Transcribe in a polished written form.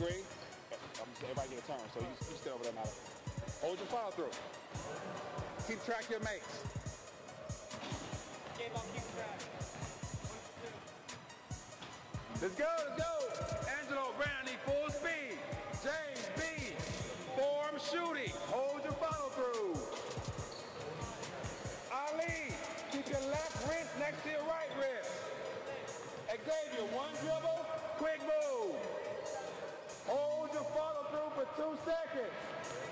agree? Everybody get a turn, so you stay over there now. Hold your follow through. Keep track of your mates. Gabe, I'll keep track. Let's go, let's go. Angelo, Brandy, full speed. James, B, form shooting. Hold your follow through. Ali, keep your left wrist next to your right wrist. Xavier, one dribble, quick move. Hold your follow through for 2 seconds.